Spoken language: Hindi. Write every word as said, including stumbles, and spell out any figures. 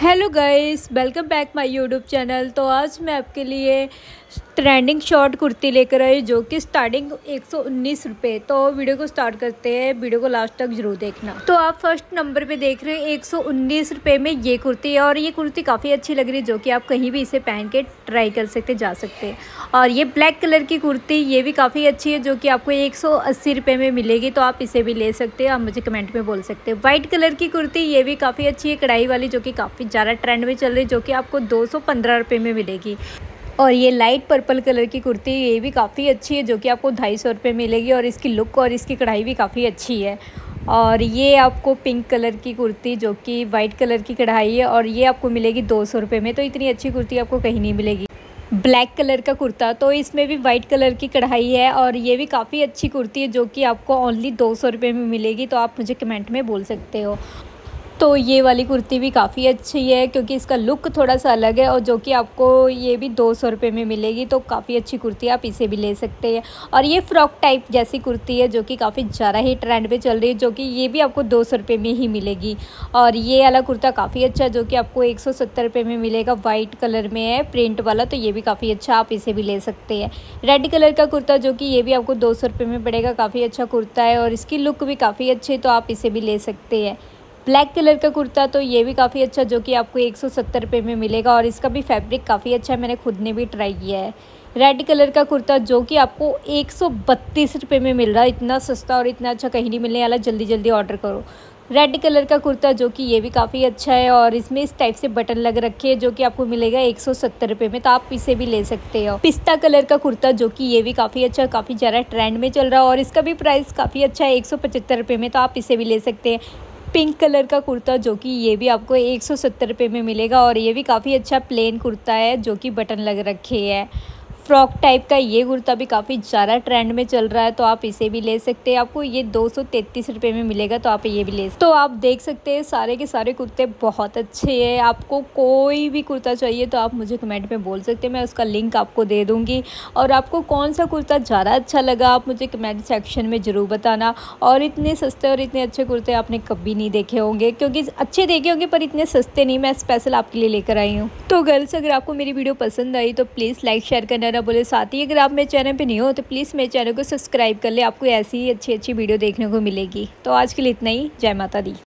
Hello guys, welcome back my YouTube channel. तो आज मैं आपके लिए ट्रेंडिंग शॉर्ट कुर्ती लेकर आई जो कि स्टार्टिंग एक सौ उन्नीस रुपये। तो वीडियो को स्टार्ट करते हैं, वीडियो को लास्ट तक जरूर देखना। तो आप फर्स्ट नंबर पे देख रहे हैं एक सौ उन्नीस रुपये में ये कुर्ती है और ये कुर्ती काफ़ी अच्छी लग रही है जो कि आप कहीं भी इसे पहन के ट्राई कर सकते जा सकते हैं। और ये ब्लैक कलर की कुर्ती ये भी काफ़ी अच्छी है जो कि आपको एक सौ अस्सी रुपये में मिलेगी। तो आप इसे भी ले सकते हैं, आप मुझे कमेंट में बोल सकते हैं। वाइट कलर की कुर्ती ये भी काफ़ी अच्छी है, कढ़ाई वाली, जो कि काफ़ी ज़्यादा ट्रेंड में चल रही है, जो कि आपको दो सौ पंद्रह रुपये में मिलेगी। और ये लाइट पर्पल कलर की कुर्ती ये भी काफ़ी अच्छी है जो कि आपको ढाई सौ रुपये मिलेगी। और इसकी लुक और इसकी कढ़ाई भी काफ़ी अच्छी है। और ये आपको पिंक कलर की कुर्ती जो कि वाइट कलर की कढ़ाई है और ये आपको मिलेगी दो सौ रुपये में। तो इतनी अच्छी कुर्ती आपको कहीं नहीं मिलेगी। ब्लैक कलर का कुर्ता, तो इसमें भी वाइट कलर की कढ़ाई है और ये भी काफ़ी अच्छी कुर्ती है जो कि आपको ओनली दो सौ रुपये में मिलेगी। तो आप मुझे कमेंट में बोल सकते हो। तो ये वाली कुर्ती भी काफ़ी अच्छी है क्योंकि इसका लुक थोड़ा सा अलग है और जो कि आपको ये भी दो सौ रुपये में मिलेगी। तो काफ़ी अच्छी कुर्ती है, आप इसे भी ले सकते हैं। और ये फ्रॉक टाइप जैसी कुर्ती है जो कि काफ़ी ज़्यादा ही ट्रेंड पे चल रही है, जो कि ये भी आपको दो सौ रुपये में ही मिलेगी। और ये वाला कुर्ता काफ़ी अच्छा है जो कि आपको एक सौ सत्तर रुपये में मिलेगा। वाइट कलर में है प्रिंट वाला, तो ये भी काफ़ी अच्छा, आप इसे भी ले सकते हैं। रेड कलर का कुर्ता जो कि ये भी आपको दो सौ रुपये में पड़ेगा, काफ़ी अच्छा कुर्ता है और इसकी लुक भी काफ़ी अच्छी है, तो आप इसे भी ले सकते हैं। ब्लैक कलर का कुर्ता, तो ये भी काफ़ी अच्छा जो कि आपको एक सौ सत्तर रुपये में मिलेगा और इसका भी फैब्रिक काफ़ी अच्छा है, मैंने खुद ने भी ट्राई किया है। रेड कलर का कुर्ता जो कि आपको एक सौ बत्तीस रुपये में मिल रहा है, इतना सस्ता और इतना अच्छा कहीं नहीं मिलने वाला, जल्दी जल्दी ऑर्डर करो। रेड कलर का कुर्ता जो कि ये भी काफ़ी अच्छा है और इसमें इस टाइप से बटन लग रखे हैं जो कि आपको मिलेगा एक सौ सत्तर रुपये में, तो आप इसे भी ले सकते हो। पिस्ता कलर का कुर्ता जो कि ये भी काफ़ी अच्छा, काफ़ी ज़्यादा ट्रेंड में चल रहा है और इसका भी प्राइस काफ़ी अच्छा है, एक सौ पचहत्तर रुपये में, तो आप इसे भी ले सकते हैं। पिंक कलर का कुर्ता जो कि ये भी आपको एक सौ सत्तर रुपये में मिलेगा और ये भी काफ़ी अच्छा प्लेन कुर्ता है जो कि बटन लग रखे हैं। फ्रॉक टाइप का ये कुर्ता भी काफ़ी ज़्यादा ट्रेंड में चल रहा है, तो आप इसे भी ले सकते हैं। आपको ये दो सौ तैंतीस रुपये में मिलेगा, तो आप ये भी ले सकते। तो आप देख सकते हैं सारे के सारे कुर्ते बहुत अच्छे हैं। आपको कोई भी कुर्ता चाहिए तो आप मुझे कमेंट में बोल सकते हैं, मैं उसका लिंक आपको दे दूँगी। और आपको कौन सा कुर्ता ज़्यादा अच्छा लगा आप मुझे कमेंट सेक्शन में ज़रूर बताना। और इतने सस्ते और इतने अच्छे कुर्ते आपने कभी नहीं देखे होंगे, क्योंकि अच्छे देखे होंगे पर इतने सस्ते नहीं, मैं स्पेशल आपके लिए लेकर आई हूँ। तो गर्ल्स, अगर आपको मेरी वीडियो पसंद आई तो प्लीज़ लाइक शेयर करना ना बोले। साथ ही अगर आप मेरे चैनल पे नहीं हो तो प्लीज़ मेरे चैनल को सब्सक्राइब कर ले, आपको ऐसी ही अच्छी अच्छी वीडियो देखने को मिलेगी। तो आज के लिए इतना ही। जय माता दी।